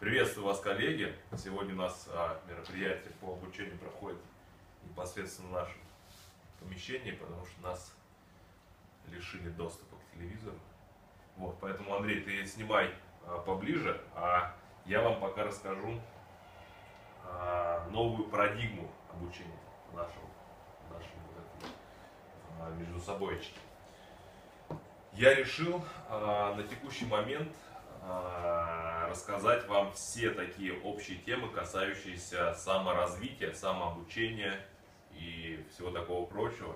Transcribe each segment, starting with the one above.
Приветствую вас, коллеги! Сегодня у нас мероприятие по обучению проходит непосредственно в нашем помещении, потому что нас лишили доступа к телевизору. Вот, поэтому, Андрей, ты снимай поближе, а я вам пока расскажу новую парадигму обучения нашему междусобойчике. Я решил на текущий момент рассказать вам все такие общие темы, касающиеся саморазвития, самообучения и всего такого прочего,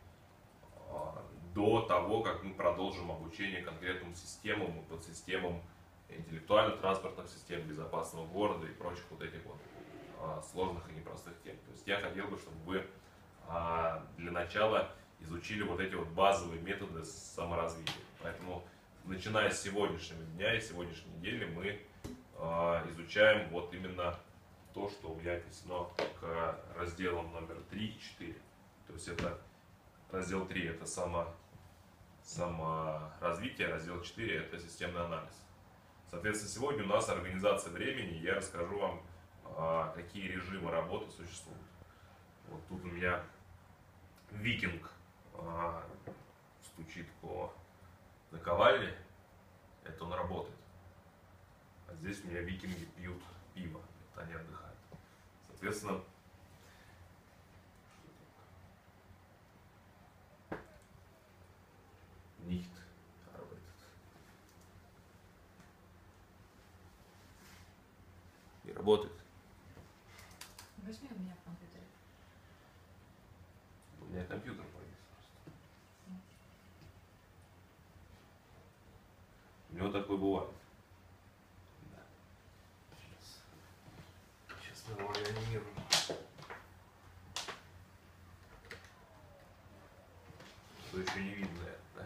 до того, как мы продолжим обучение конкретным системам и подсистемам интеллектуально-транспортных систем, безопасного города и прочих вот этих вот сложных и непростых тем. То есть я хотел бы, чтобы вы для начала изучили вот эти вот базовые методы саморазвития. Поэтому, начиная с сегодняшнего дня и сегодняшней недели, мы изучаем вот именно то, что у меня отнесено к разделам номер 3 и 4. То есть это раздел 3 это саморазвитие, раздел 4 это системный анализ. Соответственно, сегодня у нас организация времени, я расскажу вам, какие режимы работы существуют. Вот тут у меня викинг стучит по наковальне, это он работает. А здесь у меня викинги пьют пиво, это они отдыхают. Соответственно, nicht arbeitet. Не работает. Возьми у меня в компьютере. У меня компьютер повис просто. У него такое бывает. Да. Сейчас мы его реанимируем. Что еще не видно, да?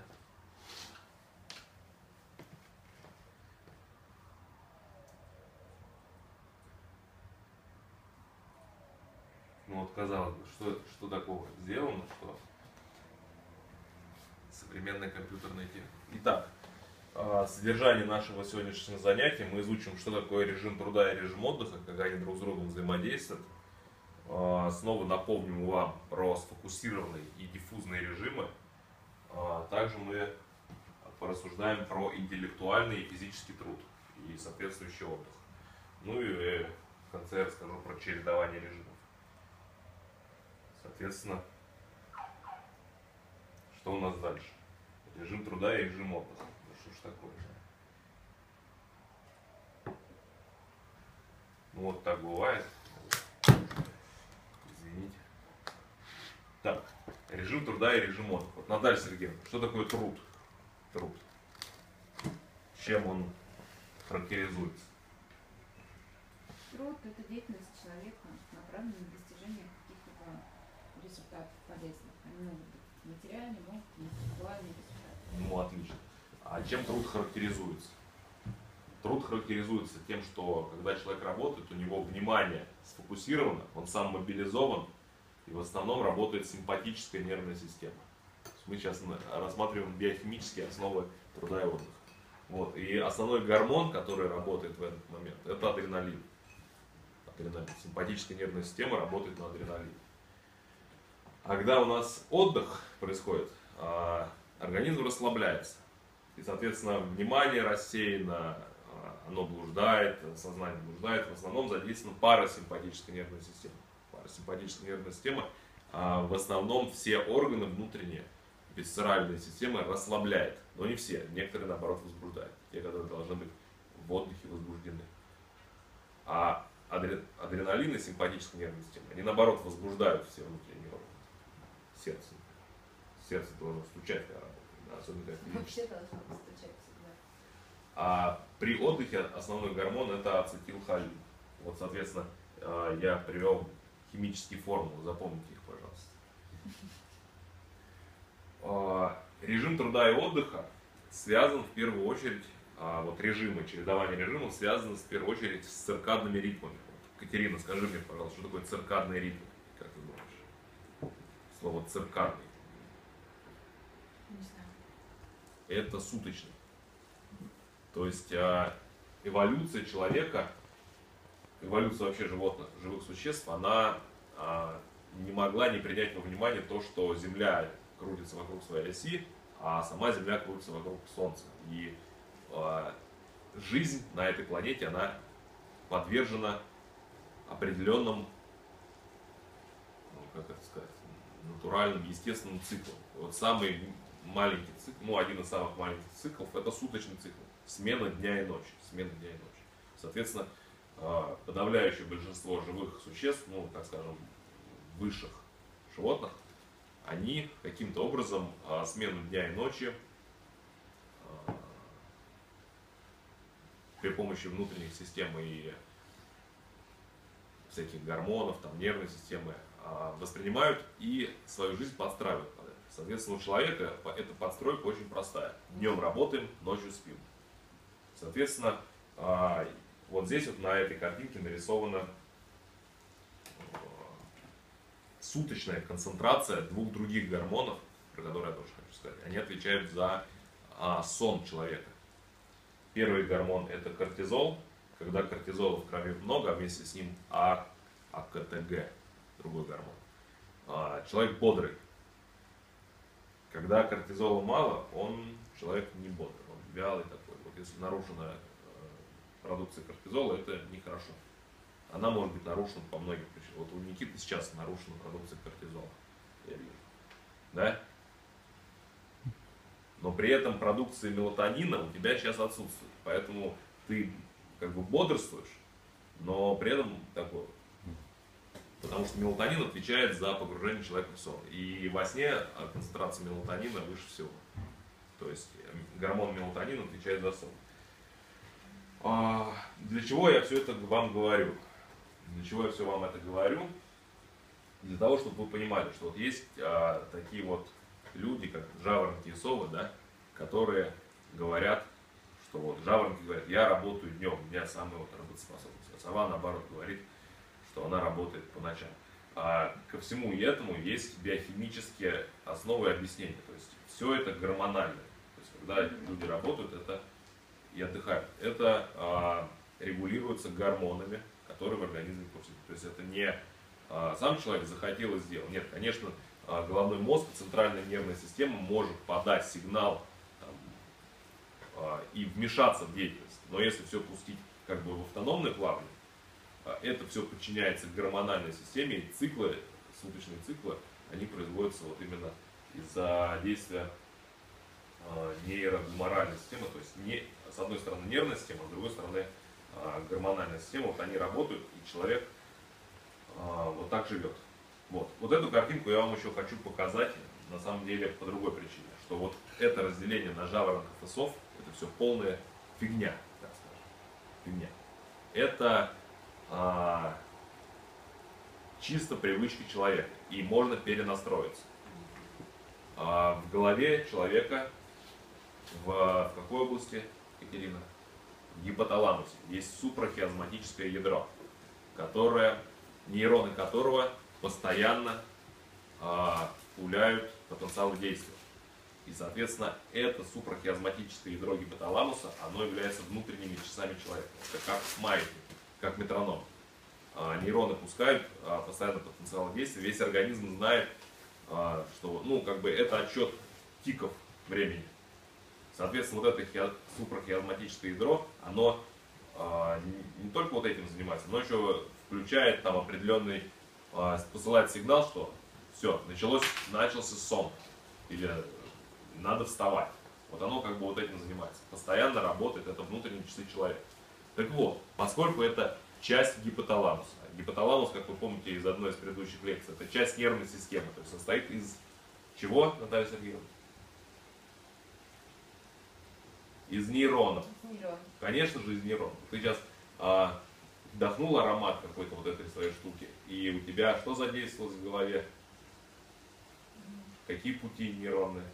Ну вот, казалось бы, что такого сделано, что современная компьютерная техника. Итак, содержание нашего сегодняшнего занятия мы изучим, что такое режим труда и режим отдыха, как они друг с другом взаимодействуют. Снова напомним вам про сфокусированные и диффузные режимы. Также мы порассуждаем про интеллектуальный и физический труд и соответствующий отдых. Ну и в конце я расскажу про чередование режимов. Соответственно, что у нас дальше? Режим труда и режим отдыха. Ну что ж такое? Ну вот так бывает. Извините. Так, режим труда и режим отдыха. Вот, Наталья Сергеевна, что такое труд? Труд. Чем он характеризуется? Труд – это деятельность человека, направленная на достижение каких-либо результатов полезных. Они могут быть материальные, могут быть интеллектуальные результаты. Ну, отлично. А чем труд характеризуется? Труд характеризуется тем, что когда человек работает, у него внимание сфокусировано, он сам мобилизован, и в основном работает симпатическая нервная система. Мы сейчас рассматриваем биохимические основы труда и отдыха. Вот. И основной гормон, который работает в этот момент, это адреналин. Симпатическая нервная система работает на адреналине. А когда у нас отдых происходит, организм расслабляется. И, соответственно, внимание рассеяно, оно блуждает, сознание блуждает. В основном задействована парасимпатическая нервная система. Парасимпатическая нервная система, в основном все органы внутренние, висцеральная система расслабляет. Но не все, некоторые наоборот возбуждают. Те, которые должны быть в отдыхе, возбуждены. А адреналин и симпатическая нервная система, они наоборот возбуждают все внутренние органы. Сердце. Сердце должно стучать, когда работает. Да, особенно как Вообще должно стучать всегда. А при отдыхе основной гормон это ацетилхолин. Вот, соответственно, я привел химические формулы, запомните их, пожалуйста. Режим труда и отдыха связан в первую очередь, вот режимы, чередование режимов связано в первую очередь с циркадными ритмами. Катерина, скажи мне, пожалуйста, что такое циркадные ритмы? Как ты думаешь? Слово циркадный. Не знаю. Это суточный. То есть эволюция человека эволюция вообще животных, живых существ, она не могла не принять во внимание то, что Земля крутится вокруг своей оси, а сама Земля крутится вокруг Солнца. И жизнь на этой планете, она подвержена определенным, ну, как это сказать, натуральным, естественным циклам. Вот самый маленький цикл, ну, один из самых маленьких циклов, это суточный цикл. Смена дня и ночи. Смена дня и ночи. Соответственно, подавляющее большинство живых существ, ну, так скажем, высших животных, они каким-то образом смену дня и ночи при помощи внутренних систем и всяких гормонов, там, нервной системы воспринимают и свою жизнь подстраивают под это. Соответственно, у человека эта подстройка очень простая. Днем работаем, ночью спим. Соответственно, вот здесь вот на этой картинке нарисована суточная концентрация двух других гормонов, про которые я тоже хочу сказать. Они отвечают за сон человека. Первый гормон это кортизол. Когда кортизола в крови много, а вместе с ним АКТГ, другой гормон. Человек бодрый. Когда кортизола мало, человек не бодрый, он вялый такой. Вот если нарушена продукция кортизола, это нехорошо. Она может быть нарушена по многим причинам. Вот у Никиты сейчас нарушена продукция кортизола, я вижу. Да? Но при этом продукция мелатонина у тебя сейчас отсутствует. Поэтому ты как бы бодрствуешь, но при этом такой. Потому что мелатонин отвечает за погружение человека в сон. И во сне концентрация мелатонина выше всего. То есть гормон мелатонина отвечает за сон. Для чего я все это вам говорю? Для чего я все вам это говорю? Для того, чтобы вы понимали, что вот есть такие вот люди, как жаворонки и совы, да, которые говорят, что вот жаворонки говорят, я работаю днем, у меня самая вот работоспособность. А сова наоборот говорит, что она работает по ночам. Ко всему этому есть биохимические основы и объяснения. То есть все это гормонально. То есть когда люди работают, это и отдыхают, это регулируется гормонами, которые в организме пустят. То есть это не сам человек захотел и сделал. Нет, конечно, головной мозг, центральная нервная система может подать сигнал там, и вмешаться в деятельность. Но если все пустить как бы в автономное плавание, это все подчиняется гормональной системе, и циклы, суточные циклы, они производятся вот именно из-за действия нейрогуморальной системы, то есть не, с одной стороны нервная система, с другой стороны гормональная система, вот они работают, и человек вот так живет. Вот эту картинку я вам еще хочу показать, на самом деле, по другой причине, что вот это разделение на жаворонков и сов, это все полная фигня, так скажем, фигня. Это чисто привычки человека, и можно перенастроиться. В голове человека, в какой области, Екатерина? В гипоталамусе есть супрахиазматическое ядро, нейроны которого постоянно пуляют потенциалы действия. И, соответственно, это супрахиазматическое ядро гипоталамуса, оно является внутренними часами человека. Это как маятник, как метроном. Нейроны пускают постоянно потенциал действия. Весь организм знает, что как бы это отсчет тиков времени. Соответственно, вот это супрахиазматическое ядро, оно не только вот этим занимается, но еще включает там определенный, посылает сигнал, что все, начался сон, или надо вставать. Вот оно как бы вот этим занимается. Постоянно работает, это внутренние часы человека. Так вот, поскольку это часть гипоталамуса. Гипоталамус, как вы помните из одной из предыдущих лекций, это часть нервной системы, то есть состоит из чего, Наталья Сергеевна? Из нейронов. Конечно же, из нейронов. Ты сейчас вдохнул аромат какой-то вот этой своей штуки, и у тебя что задействовалось в голове? Какие пути нейронные?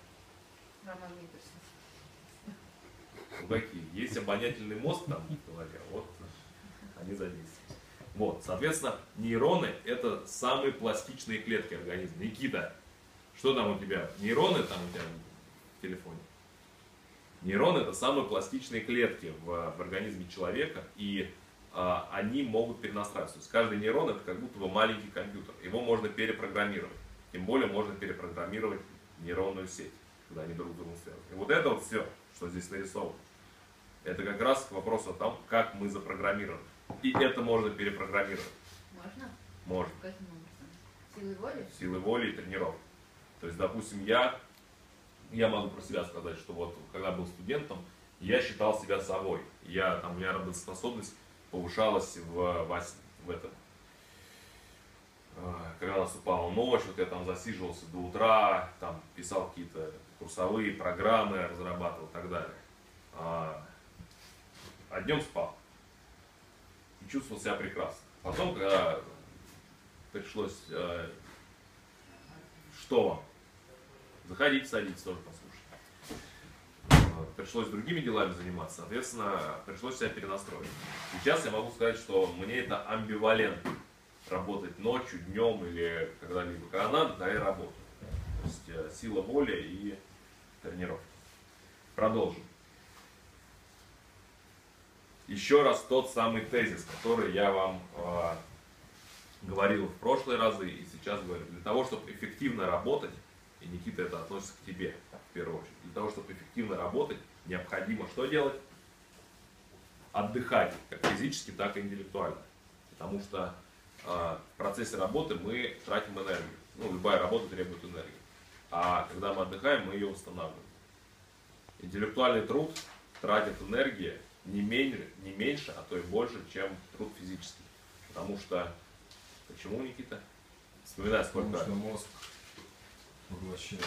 Ну, какие? Есть обонятельный мозг там в голове, вот они задействованы. Вот, соответственно, нейроны это самые пластичные клетки организма. Никита, что там у тебя? Нейроны там у тебя в телефоне? Нейроны это самые пластичные клетки в организме человека, и они могут перенастраиваться. То есть каждый нейрон это как будто бы маленький компьютер. Его можно перепрограммировать. Тем более можно перепрограммировать нейронную сеть, когда они друг с другом связаны. И вот это вот все, что здесь нарисовано, это как раз к вопросу о том, как мы запрограммированы. И это можно перепрограммировать. Можно? Можно. Каким образом? Силой воли? Силой воли и тренировок. То есть, допустим, я могу про себя сказать, что вот когда был студентом, я считал себя совой. У меня работоспособность повышалась в этом. Когда наступала ночь, вот я там засиживался до утра, там писал какие-то курсовые программы, разрабатывал и так далее. А днем спал. И чувствовал себя прекрасно. Потом, когда пришлось, что вам? Заходите, садитесь, тоже послушать. Пришлось другими делами заниматься, соответственно, пришлось себя перенастроить. Сейчас я могу сказать, что мне это амбивалентно. Работать ночью, днем или когда-либо. Когда надо, да, я работаю. То есть сила воли и тренировки. Продолжим. Еще раз тот самый тезис, который я вам говорил в прошлые разы и сейчас говорю. Для того, чтобы эффективно работать, и Никита это относится к тебе в первую очередь, для того, чтобы эффективно работать, необходимо что делать? Отдыхать, как физически, так и интеллектуально. Потому что в процессе работы мы тратим энергию. Любая работа требует энергии. А когда мы отдыхаем, мы ее восстанавливаем. Интеллектуальный труд тратит энергии не меньше, а то и больше, чем труд физический. Потому что... Почему, Никита? Вспоминай, сколько... Потому что мозг поглощает.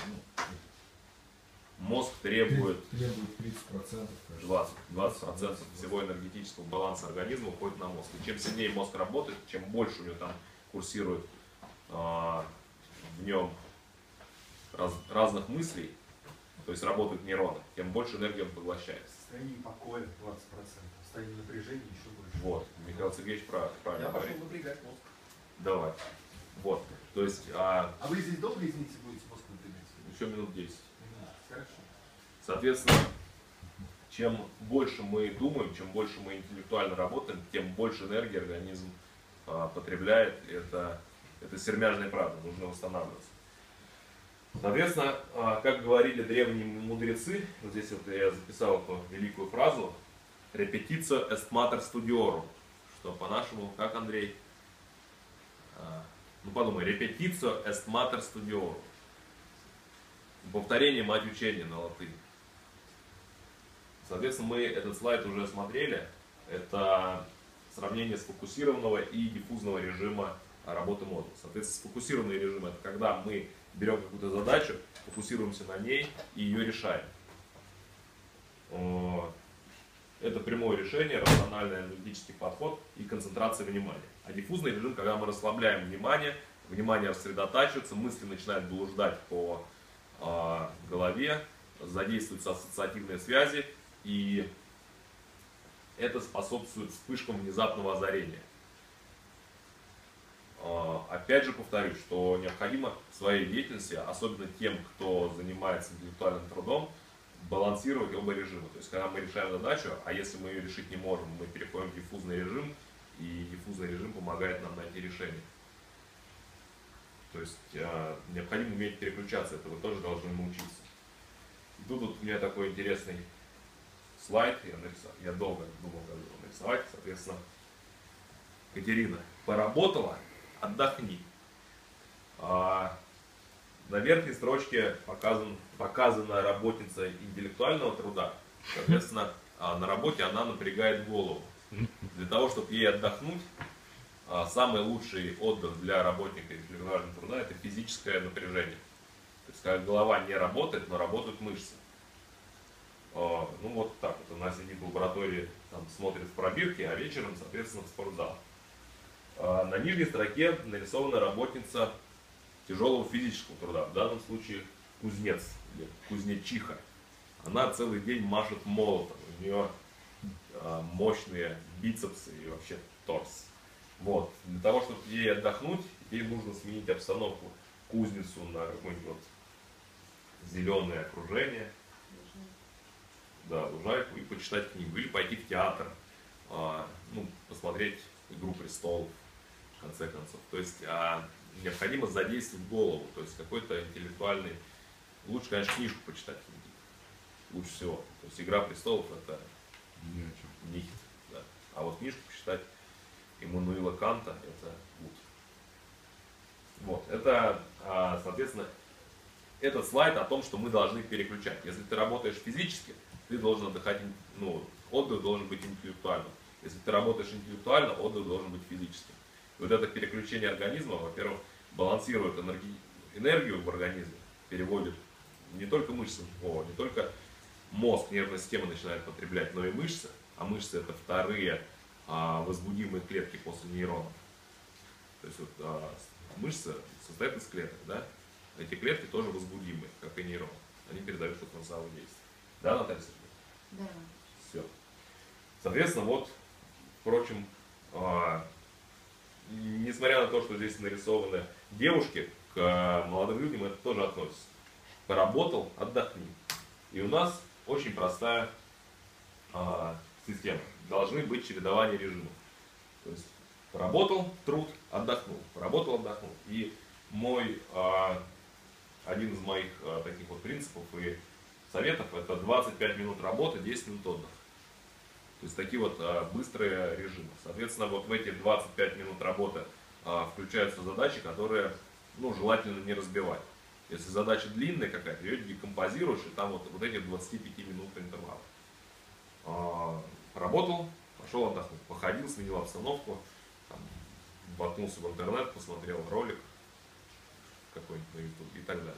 Мозг требует 30%, 20% всего энергетического баланса организма уходит на мозг. И чем сильнее мозг работает, чем больше у него там курсирует в нем разных мыслей, то есть работают нейроны, тем больше энергии он поглощает. Состояние покоя 20%, состояние напряжения еще больше. Вот, Михаил Сергеевич правильно Я говорит. пошел напрягать мозг. Давай. Вот, то есть... А вы здесь долго, извините, будете мозг напрягать? Еще минут 10. Хорошо. Соответственно, чем больше мы думаем, чем больше мы интеллектуально работаем, тем больше энергии организм потребляет. Это сермяжная правда, нужно восстанавливаться. Соответственно, как говорили древние мудрецы, вот здесь вот я записал эту великую фразу, repetitio est mater studiorum, что по-нашему, как, Андрей? Подумай, repetitio est mater studiorum. Повторение мать учения на латыни. Соответственно, мы этот слайд уже смотрели. Это сравнение сфокусированного и диффузного режима работы мозга. Соответственно, сфокусированный режим — это когда мы берем какую-то задачу, фокусируемся на ней и ее решаем. Это прямое решение, рациональный аналитический подход и концентрация внимания. А диффузный режим, когда мы расслабляем внимание рассредотачивается, мысли начинают блуждать по голове, задействуются ассоциативные связи, и это способствует вспышкам внезапного озарения. Опять же повторюсь, что необходимо в своей деятельности, особенно тем, кто занимается интеллектуальным трудом, балансировать оба режима. То есть, когда мы решаем задачу, а если мы ее решить не можем, мы переходим в диффузный режим, и диффузный режим помогает нам найти решение. То есть, необходимо уметь переключаться, это вы тоже должны научиться. И тут вот у меня такой интересный слайд, я долго думал, как его нарисовать, соответственно, Катерина, поработала, отдохни. На верхней строчке показана работница интеллектуального труда. Соответственно, на работе она напрягает голову. Для того, чтобы ей отдохнуть, самый лучший отдых для работника интеллектуального труда — это физическое напряжение. То есть, когда голова не работает, но работают мышцы. Вот так вот. Она сидит в лаборатории, там, смотрит в пробирке, а вечером, соответственно, в спортзал. На нижней строке нарисована работница тяжелого физического труда, в данном случае кузнец или кузнечиха. Она целый день машет молотом, у нее мощные бицепсы и вообще торс. Вот. Для того, чтобы ей отдохнуть, ей нужно сменить обстановку, кузницу на какое-нибудь зеленое окружение, лужайку, и почитать книгу, или пойти в театр. посмотреть «Игру престолов», в конце концов. То есть необходимо задействовать голову, то есть какой-то интеллектуальный... Лучше, конечно, книжку почитать. Лучше всего. То есть «Игра престолов» это Ни о чем. нихт. Да. А вот книжку почитать Иммануила Канта это гуд. Вот. Это, соответственно, этот слайд о том, что мы должны переключать. Если ты работаешь физически, ты должен отдыхать, отдых должен быть интеллектуальным. Если ты работаешь интеллектуально, отдых должен быть физическим. И вот это переключение организма, во-первых, балансирует энергию в организме, переводит не только мышцы, не только мозг, нервная система начинает потреблять, но и мышцы. А мышцы это вторые возбудимые клетки после нейронов. То есть вот, мышцы состоят из клеток, да? Эти клетки тоже возбудимые, как и нейроны. Они передают потенциал действия. Да, Наталья Сергеевна? Да. Все. Соответственно, вот, впрочем, несмотря на то, что здесь нарисованы девушки, к молодым людям это тоже относится. Поработал, отдохни. И у нас очень простая система. Должны быть чередования режимов. То есть поработал, труд, отдохнул. Поработал, отдохнул. И один из моих таких вот принципов и советов это 25 минут работы, 10 минут отдыха. То есть такие вот быстрые режимы. Соответственно, вот в эти 25 минут работы включаются задачи, которые желательно не разбивать. Если задача длинная какая-то, ее декомпозируешь, и там вот эти 25 минут интервала. Поработал, пошел отдохнуть. Походил, сменил обстановку, воткнулся в интернет, посмотрел ролик какой-нибудь на YouTube и так далее.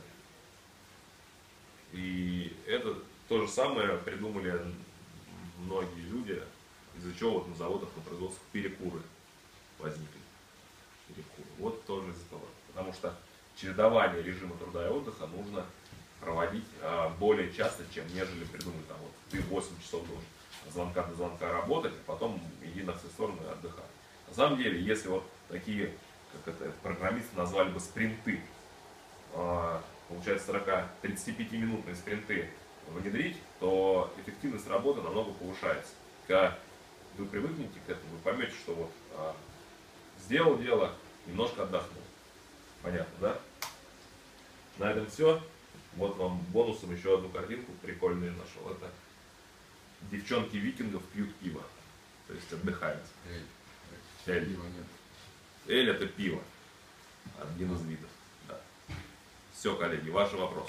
И это то же самое придумали многие люди, из-за чего вот на заводах, на производствах перекуры возникли. Перекуры. Вот тоже из-за того. Потому что чередование режима труда и отдыха нужно проводить более часто, чем нежели придумали там вот ты 8 часов должен от звонка до звонка работать, а потом иди на все стороны и отдыхать. На самом деле, если вот такие, как это программисты назвали бы спринты, получается 35-минутные спринты внедрить, то эффективность работы намного повышается. Когда вы привыкнете к этому, вы поймете, что вот сделал дело, немножко отдохнул. Понятно, да? На этом все. Вот вам бонусом еще одну картинку прикольную нашел. Это девчонки викингов пьют пиво. То есть отдыхают. Эль. Пива нет. Эль это пиво. Один из видов. Да. Все, коллеги, ваши вопросы.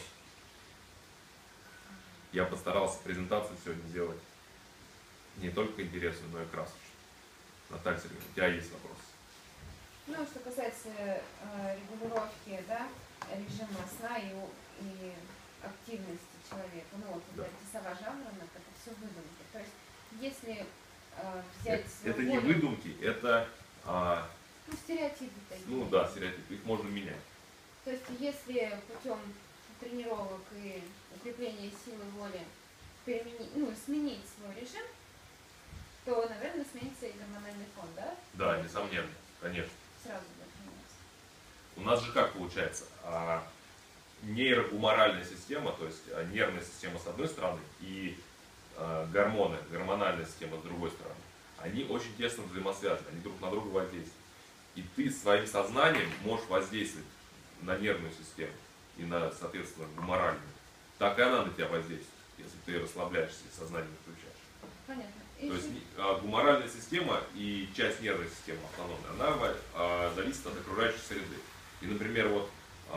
Я постарался презентацию сегодня сделать не только интересную, но и красочную. Наталья Сергеевна, у тебя есть вопрос? Ну, что касается регулировки, да, режима сна и активности человека, вот Да. эти сова жаворонок, это все выдумки. То есть, если взять Это свою не волю, выдумки, это стереотипы такие. стереотип, их можно менять. То есть, если путем тренировок и укрепления силы воли сменить свой режим, то, наверное, сменится и гормональный фон, да? Да, несомненно, конечно. Сразу будет меняться. У нас же как получается? Нейрогуморальная система, то есть нервная система с одной стороны и гормональная система с другой стороны, они очень тесно взаимосвязаны, они друг на друга воздействуют. И ты своим сознанием можешь воздействовать на нервную систему и на, соответственно, гуморальную. Так и она на тебя воздействует, если ты расслабляешься и сознание включаешь. Понятно. То есть гуморальная система и часть нервной системы автономной, она зависит от окружающей среды. И, например, вот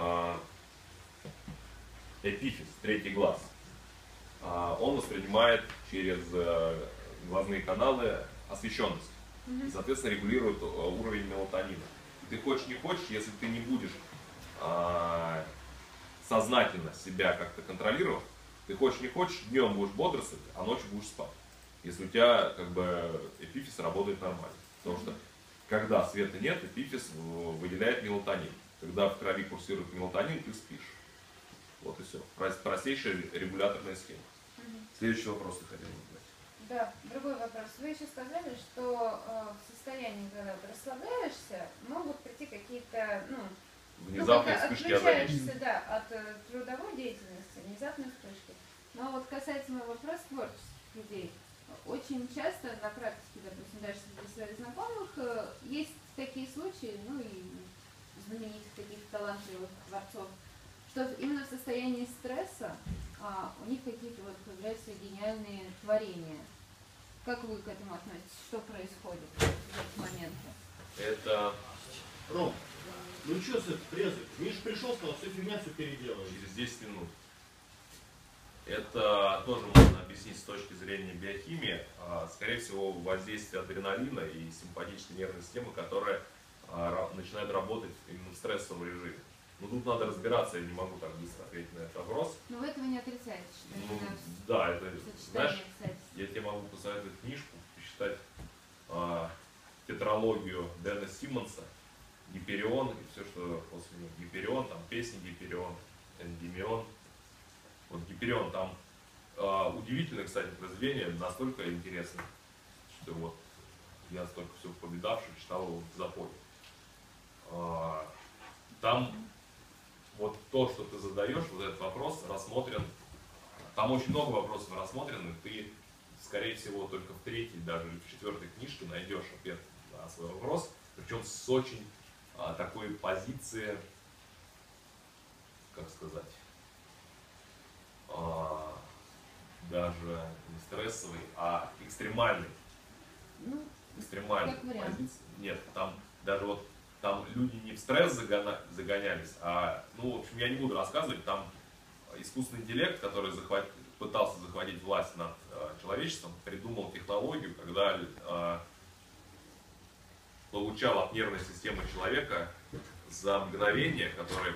эпифиз, третий глаз, он воспринимает через глазные каналы освещенность. И, соответственно, регулирует уровень мелатонина. И ты хочешь не хочешь, если ты не будешь сознательно себя как-то контролировать, ты хочешь не хочешь, днем будешь бодрствовать, а ночью будешь спать. Если у тебя эпифиз работает нормально. Потому что когда света нет, эпифиз выделяет мелатонин. Когда в крови курсирует мелатонин, ты спишь. Вот и все. Простейшая регуляторная схема. Следующий вопрос ты хотел задать. Да, другой вопрос. Вы еще сказали, что в состоянии, когда ты расслабляешься, могут прийти какие-то, Внезапные вспышки озарения. отключаешься, да, от трудовой деятельности, внезапные вспышки. Но вот касательно вопроса творческих людей, очень часто на практике, допустим, даже среди своих знакомых, талантливых творцов, что именно в состоянии стресса у них какие-то вот появляются гениальные творения. Как вы к этому относитесь? Что происходит в этот момент? Это Ром, ну что с этой презой? Миша пришел, сказал, все фигня, все переделаем. через 10 минут. Это тоже можно объяснить с точки зрения биохимии. Скорее всего, воздействие адреналина и симпатической нервной системы, которая начинает работать именно в стрессовом режиме. Но тут надо разбираться, я не могу так быстро ответить на этот вопрос. Но вы этого не отрицаете, что Ну, именно да, это, сочетание знаешь, обстоятельств. я тебе могу посоветовать книжку, почитать тетралогию Дэна Симмонса, Гиперион и все, что после него. Гиперион, там песни Гиперион, Эндимион. Вот Гиперион, там удивительное, кстати, произведение, настолько интересное, что вот я столько всего повидавший, читал его в запоре. Там вот то, что ты задаешь, вот этот вопрос рассмотрен, там очень много вопросов рассмотрено, ты, скорее всего, только в третьей, даже в четвертой книжке найдешь ответ на свой вопрос, причем с очень такой позиции, как сказать, даже не стрессовой, а экстремальной. Ну, Экстремальной как вариант. позиции. Нет, там даже вот там люди не в стресс загонялись, ну, в общем, я не буду рассказывать, там искусственный интеллект, который пытался захватить власть над человечеством, придумал технологию, когда получал от нервной системы человека за мгновение, которое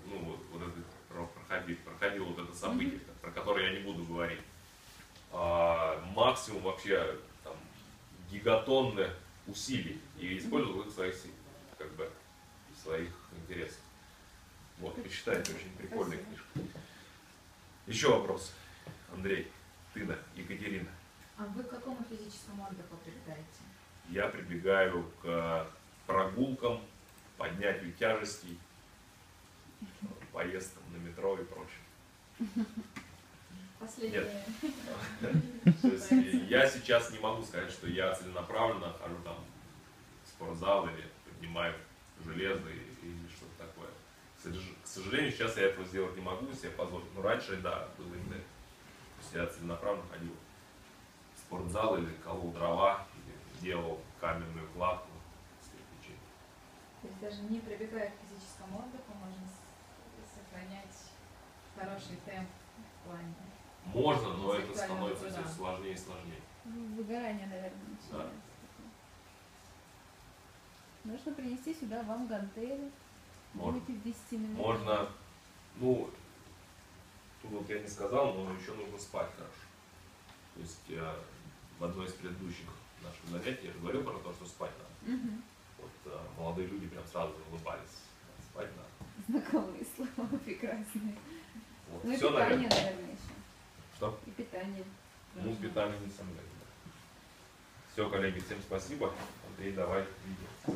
проходило вот это событие, про которое я не буду говорить, максимум вообще там, гигатонны усилий и использовал их в своих, как бы, в своих интересах. Вот, почитайте, очень прикольная книжка. Еще вопрос, Андрей, Тына, Екатерина. А вы к какому физическому отдыху прибегаете? Я прибегаю к прогулкам, поднятию тяжестей, поездкам на метро и прочее. Последнее. То есть я сейчас не могу сказать, что я целенаправленно хожу там в спортзал или поднимаю железо или что-то такое. К сожалению, сейчас я этого сделать не могу себе позволить. Но раньше, да, было именно это. То есть я целенаправленно ходил в спортзал или колол дрова, или делал каменную кладку с кирпичей. То есть даже не прибегая к физическому отдыху, можно сохранять хороший темп в плане. Можно, но это интеллектуального становится труда. все сложнее и сложнее. Выгорание, наверное, начинается. Нужно принести сюда вам гантели. Можно. Будете в 10 минут. Можно, ну, тут вот я не сказал, но еще нужно спать хорошо. То есть в одной из предыдущих наших занятий я же говорил про то, что спать надо. Мгм. Вот молодые люди прям сразу улыбались. Спать надо. Знакомые слова, прекрасные. Вот. Ну и Все, питание, наверное. наверное, еще. Что? И питание. Ну, питание не сомневаюсь. Все, коллеги, всем спасибо. Андрей, давай видео.